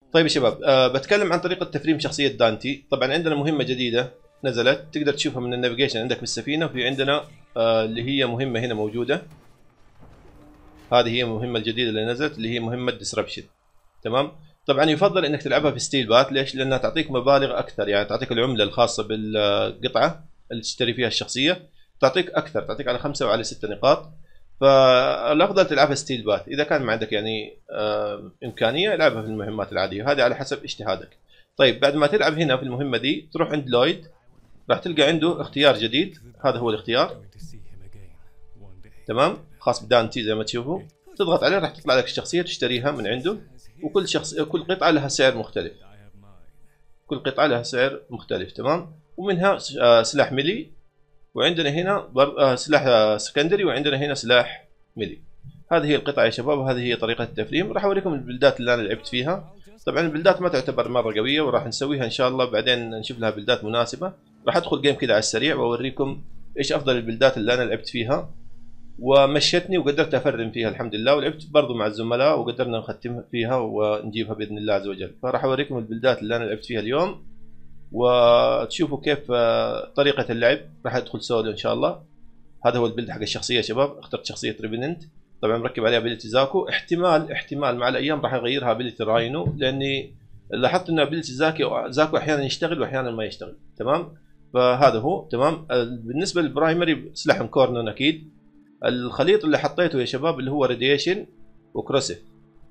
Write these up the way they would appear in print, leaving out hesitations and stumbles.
طيب يا شباب، بتكلم عن طريقة تفريم شخصية دانتي. طبعا عندنا مهمة جديدة نزلت تقدر تشوفها من النافيجيشن عندك بالسفينة، وفي عندنا اللي هي مهمة هنا موجودة. هذه هي المهمة الجديدة اللي نزلت، اللي هي مهمة ديسربشن. تمام. طبعا يفضل انك تلعبها في ستيل بات. ليش؟ لانها تعطيك مبالغ اكثر، يعني تعطيك العملة الخاصة بالقطعة اللي تشتري فيها الشخصية، تعطيك اكثر، تعطيك على 5 وعلى 6 نقاط. فالافضل تلعبها ستيل بات. اذا كان ما عندك يعني امكانيه العبها في المهمات العاديه، هذه على حسب اجتهادك. طيب بعد ما تلعب هنا في المهمه دي تروح عند لويد، راح تلقى عنده اختيار جديد. هذا هو الاختيار، تمام، خاص بدانتي زي ما تشوفوا. تضغط عليه راح تطلع لك الشخصيه تشتريها من عنده، وكل كل قطعه لها سعر مختلف. كل قطعه لها سعر مختلف، تمام. ومنها سلاح ميلي، وعندنا هنا سلاح سكندري، وعندنا هنا سلاح ميلي. هذه هي القطعة يا شباب، وهذه هي طريقة التفريم. راح اوريكم البلدات اللي انا لعبت فيها. طبعا البلدات ما تعتبر مرة قوية، وراح نسويها ان شاء الله بعدين، نشوف لها بلدات مناسبة. راح ادخل جيم كذا على السريع واوريكم ايش افضل البلدات اللي انا لعبت فيها ومشيتني وقدرت افرم فيها الحمد لله. ولعبت برضو مع الزملاء وقدرنا نختم فيها ونجيبها باذن الله عز وجل. فراح اوريكم البلدات اللي انا لعبت فيها اليوم وتشوفوا كيف طريقة اللعب. راح ادخل سولو ان شاء الله. هذا هو البيلد حق الشخصية يا شباب. اخترت شخصية ريفننت، طبعا مركب عليها ابيلتي زاكو. احتمال مع الايام راح اغيرها ابيلتي راينو، لاني لاحظت ان ابيلتي زاكو احيانا يشتغل واحيانا ما يشتغل، تمام. فهذا هو تمام. بالنسبة للبرايمري سلاح كورنون اكيد. الخليط اللي حطيته يا شباب اللي هو راديشن وكروسيف.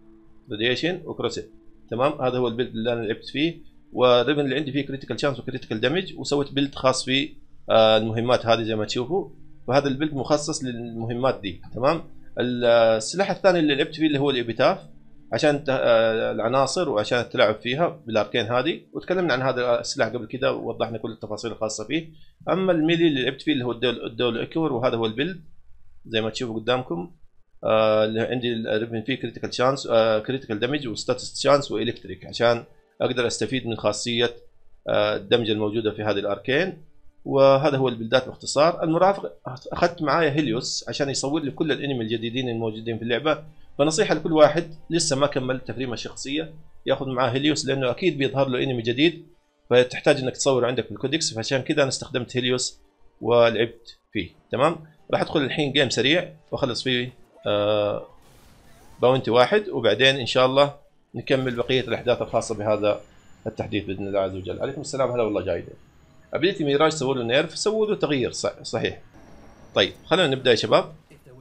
تمام. هذا هو البيلد اللي انا لعبت فيه. والريفن اللي عندي فيه كريتيكال شانس وكريتيكال دامج، وسويت بيلد خاص في المهمات هذه زي ما تشوفوا. فهذا البيلد مخصص للمهمات دي، تمام. السلاح الثاني اللي لعبت فيه اللي هو الابيتاف، عشان العناصر وعشان التلاعب فيها بالاركين هذه. وتكلمنا عن هذا السلاح قبل كده ووضحنا كل التفاصيل الخاصه فيه. اما الميلي اللي لعبت فيه اللي هو الدول اكور، وهذا هو البيلد زي ما تشوفوا قدامكم. اللي عندي الريفن فيه كريتيكال شانس، كريتيكال دامج وستاتس شانس والكتريك، عشان اقدر استفيد من خاصيه الدمج الموجوده في هذه الاركين. وهذا هو البلدات باختصار. المرافق اخذت معايا هيليوس عشان يصور لي كل الانمي الجديدين الموجودين في اللعبه. فنصيحه لكل واحد لسه ما كمل تفريم الشخصيه ياخذ معاه هيليوس، لانه اكيد بيظهر له انمي جديد فتحتاج انك تصور عندك في الكودكس. فعشان كذا انا استخدمت هيليوس ولعبت فيه، تمام. راح ادخل الحين جيم سريع واخلص فيه باونتي واحد، وبعدين ان شاء الله نكمل بقيه الاحداث الخاصه بهذا التحديث باذن الله عز وجل. عليكم السلام، هلا والله جايده. ابيلتي ميراج سووا له نيرف، سووا له تغيير صحيح. طيب خلينا نبدا يا شباب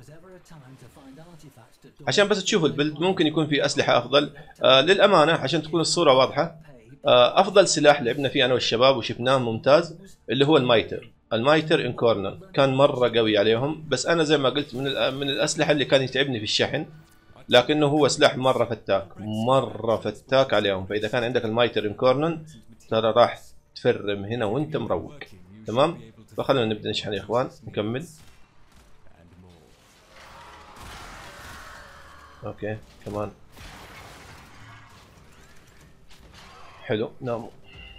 عشان بس تشوفوا البلد. ممكن يكون في اسلحه افضل. للامانه عشان تكون الصوره واضحه، افضل سلاح لعبنا فيه انا والشباب وشفناه ممتاز اللي هو المايتر انكورنر. كان مره قوي عليهم، بس انا زي ما قلت من الاسلحه اللي كان يتعبني في الشحن، لكنه هو سلاح مره فتاك عليهم. فاذا كان عندك المايتر انكورنر ترى راح تفرم هنا وانت مروق، تمام. فخلونا نبدا نشحن يا اخوان، نكمل. اوكي كمان حلو. ناموا.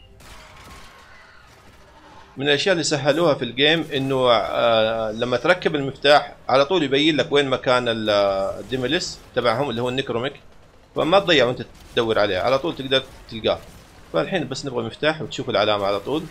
من الاشياء اللي سهلوها في الجيم انه لما تركب المفتاح على طول يبين لك وين مكان الديميلس تبعهم اللي هو النيكروميك، فما تضيع وانت تدور عليه، على طول تقدر تلقاه. فالحين بس نبغى مفتاح وتشوف العلامه على طول.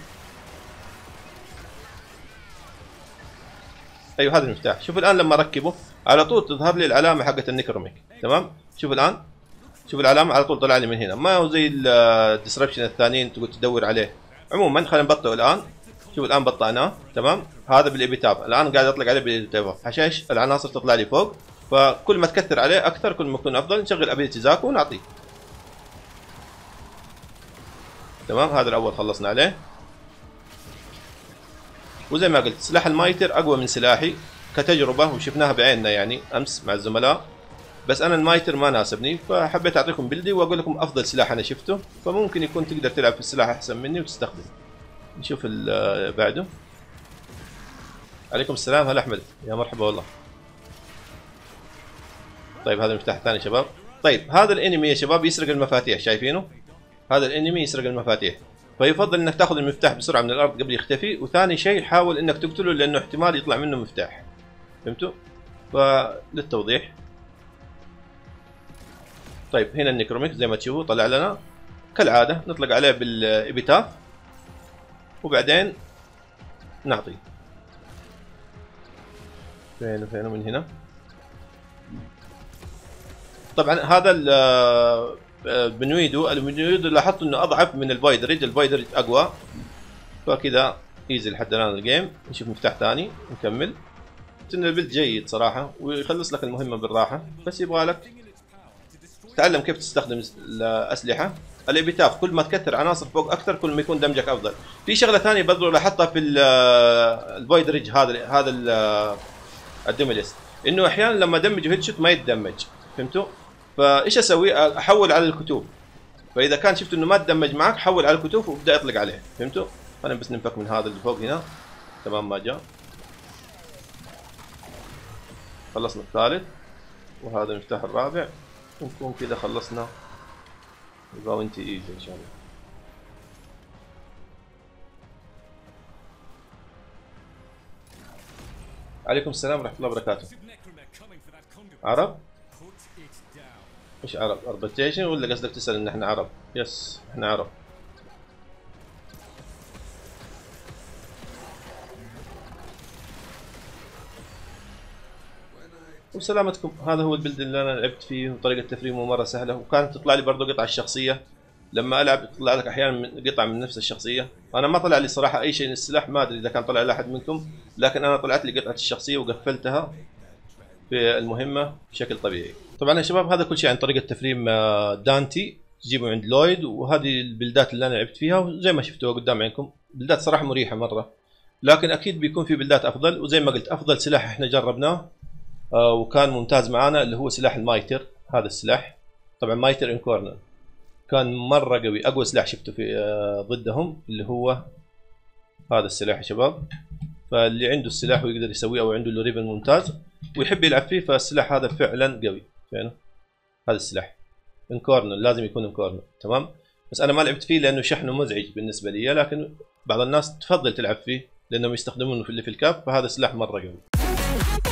ايوه هذا المفتاح. شوف الان لما اركبه على طول تظهر لي العلامه حقت النيكروميك، تمام. شوف الان، شوف العلامه على طول طلع لي من هنا، ما هو زي الديسربشن الثانيين تقول تدور عليه. عموما خلينا نبطئه الان. شوف الان بطأناه، تمام. هذا بالابيتاب، الان قاعد اطلق عليه بالابيتاب عشان العناصر تطلع لي فوق. فكل ما تكثر عليه اكثر كل ما يكون افضل. نشغل ابيلتي زاكو ونعطيه، تمام. هذا الاول خلصنا عليه. وزي ما قلت سلاح المايتر اقوى من سلاحي كتجربه، وشفناها بعيننا يعني امس مع الزملاء. بس انا المايتر ما ناسبني، فحبيت اعطيكم بلدي واقول لكم افضل سلاح انا شفته. فممكن يكون تقدر تلعب في السلاح احسن مني وتستخدم. نشوف بعده. عليكم السلام، هلا احمد، يا مرحبا والله. طيب هذا المفتاح الثاني يا شباب. طيب هذا الانمي يا شباب يسرق المفاتيح، شايفينه؟ هذا الانمي يسرق المفاتيح، فيفضل انك تاخذ المفتاح بسرعه من الارض قبل يختفي. وثاني شيء حاول انك تقتله لانه احتمال يطلع منه مفتاح، فهمتوا؟ فللتوضيح. طيب هنا النيكروميك زي ما تشوفوا طلع لنا. كالعاده نطلق عليه بالابيتاف وبعدين نعطي فين من هنا. طبعا هذا البنويدو لاحظت انه اضعف من الفايدرج اقوى، فكذا ايزي لحد الان الجيم. نشوف مفتاح ثاني نكمل. ان البلد جيد صراحه ويخلص لك المهمه بالراحه، بس يبغى لك تعلم كيف تستخدم الاسلحه. الابيتاف كل ما تكثر عناصر فوق اكثر كل ما يكون دمجك افضل. في شغله ثانيه برضو لاحظتها في الفايدرج هذا الديموليست، انه احيانا لما دمجه هيد شوت ما يتدمج، فهمتوا؟ فايش اسوي؟ احول على الكتوب. فاذا كان شفت انه ما تدمج معك حول على الكتوب وابدا اطلق عليه، فهمتوا؟ خلينا بس ننفك من هذا اللي فوق هنا. تمام ما جاء. خلصنا الثالث وهذا المفتاح الرابع، ونكون كذا خلصنا الباونتي ايزي ان شاء الله. عليكم السلام ورحمة الله وبركاته. عرب؟ ايش عرب؟ اربتيشن ولا قصدك تسأل ان احنا عرب؟ يس احنا عرب. وسلامتكم. هذا هو البلد اللي انا لعبت فيه وطريقة تفريمه مرة سهلة، وكانت تطلع لي برضه قطع الشخصية. لما العب تطلع لك احيانا قطع من نفس الشخصية. انا ما طلع لي صراحة اي شيء من السلاح، ما ادري اذا كان طلع لاحد منكم، لكن انا طلعت لي قطعة الشخصية وقفلتها في المهمة بشكل طبيعي. طبعا يا شباب هذا كل شيء عن طريقة تفريم دانتي، تجيبه عند لويد، وهذه البلدات اللي انا لعبت فيها وزي ما شفتوها قدام عينكم. بلدات صراحة مريحة مرة، لكن اكيد بيكون في بلدات افضل. وزي ما قلت افضل سلاح احنا جربناه وكان ممتاز معانا اللي هو سلاح المايتر. هذا السلاح طبعا مايتر انكورنر كان مرة قوي، اقوى سلاح شفته في ضدهم اللي هو هذا السلاح يا شباب. فاللي عنده السلاح ويقدر يسويه او عنده الريبن ممتاز ويحب يلعب فيه، فالسلاح هذا فعلا قوي. فعلا هذا السلاح انكورنر لازم يكون انكورنر، تمام. بس انا ما لعبت فيه لانه شحنه مزعج بالنسبه لي، لكن بعض الناس تفضل تلعب فيه لانهم يستخدمونه في الليفل كاب، فهذا سلاح مره قوي.